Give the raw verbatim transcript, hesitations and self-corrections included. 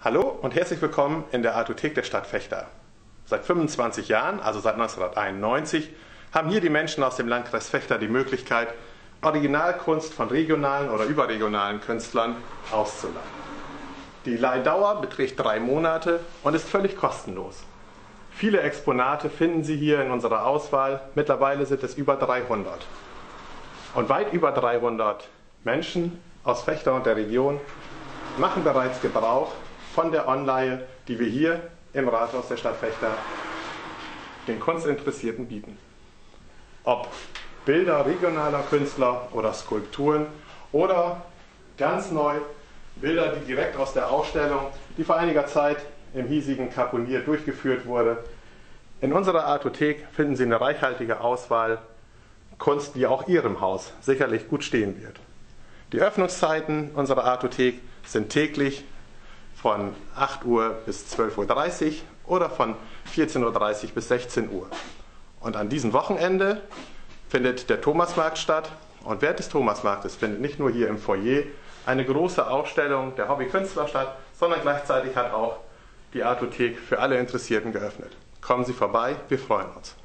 Hallo und herzlich willkommen in der Artothek der Stadt Vechta. Seit fünfundzwanzig Jahren, also seit neunzehnhunderteinundneunzig, haben hier die Menschen aus dem Landkreis Vechta die Möglichkeit, Originalkunst von regionalen oder überregionalen Künstlern auszuleihen. Die Leihdauer beträgt drei Monate und ist völlig kostenlos. Viele Exponate finden Sie hier in unserer Auswahl. Mittlerweile sind es über dreihundert. Und weit über dreihundert Menschen aus Vechta und der Region machen bereits Gebrauch von der Onleihe, die wir hier im Rathaus der Stadt Vechta den Kunstinteressierten bieten. Ob Bilder regionaler Künstler oder Skulpturen oder ganz neu Bilder, die direkt aus der Ausstellung, die vor einiger Zeit im hiesigen Caponier durchgeführt wurde. In unserer Artothek finden Sie eine reichhaltige Auswahl Kunst, die auch Ihrem Haus sicherlich gut stehen wird. Die Öffnungszeiten unserer Artothek sind täglich von acht Uhr bis zwölf Uhr dreißig oder von vierzehn Uhr dreißig bis sechzehn Uhr. Und an diesem Wochenende findet der Thomasmarkt statt. Und während des Thomasmarktes findet nicht nur hier im Foyer eine große Ausstellung der Hobbykünstler statt, sondern gleichzeitig hat auch die Artothek für alle Interessierten geöffnet. Kommen Sie vorbei, wir freuen uns.